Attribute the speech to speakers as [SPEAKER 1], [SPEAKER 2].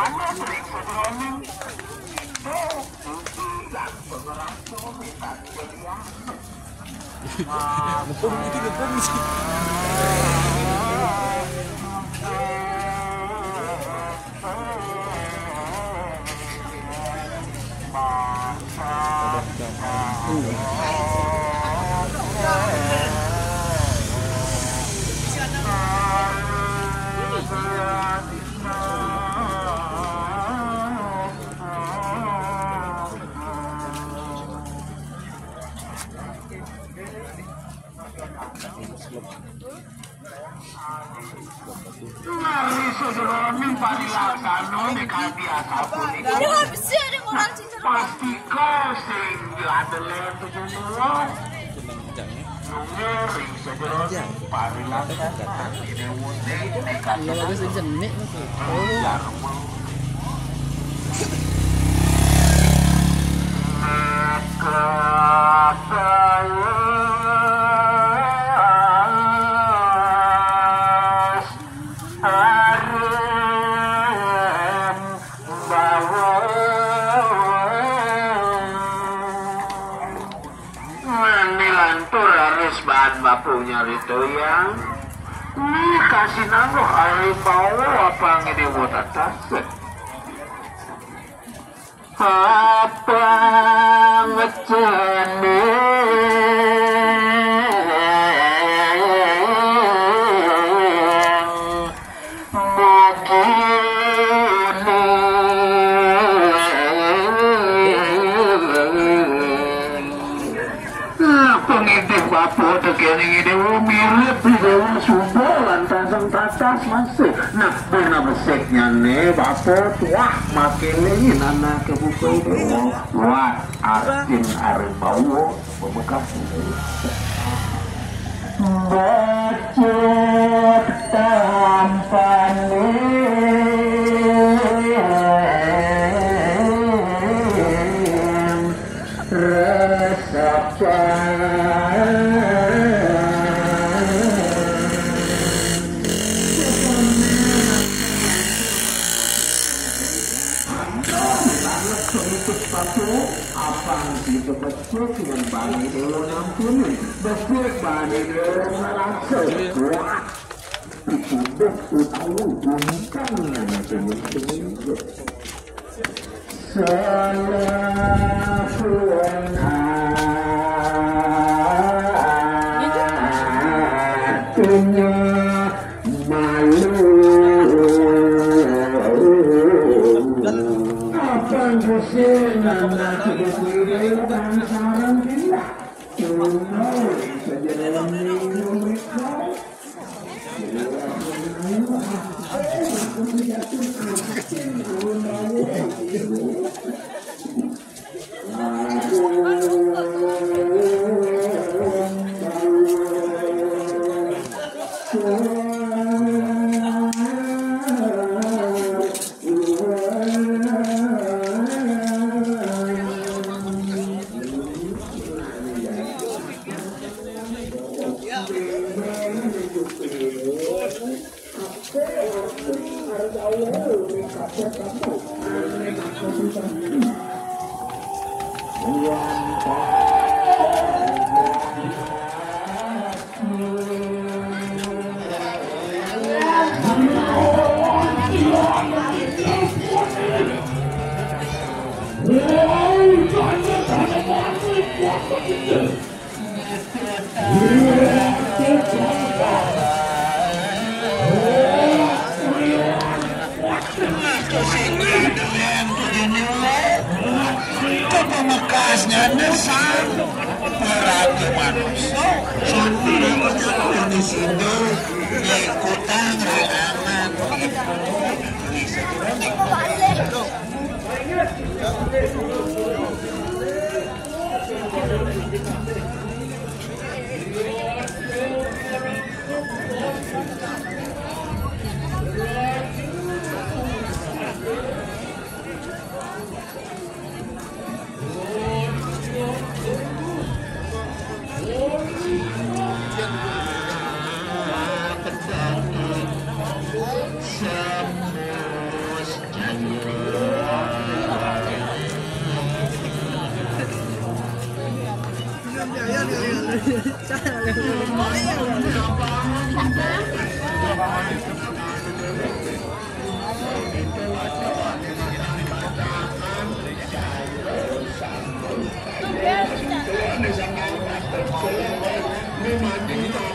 [SPEAKER 1] Ngepung itu ngepung sih.
[SPEAKER 2] Pasti kau sing diadelen tujuh nol. Bapunya itu yang kasih nangguh hari bau apa ngide buat atas apa ngecene atas masih nah benar beseknya nih bapak wah makin ini anak kebuka itu wah artin harimau bebekas bacot tampan resapan apa itu betul dengan bani dewa nampun betul bani dewa merasa wah itu betul tahu bukan yang itu salah punya malu Nana kebetulan dan sarang kita, saja dalam minggu bekasnya nesan peraku manusia sampai berjalan di sini ikutan relangan
[SPEAKER 3] Memang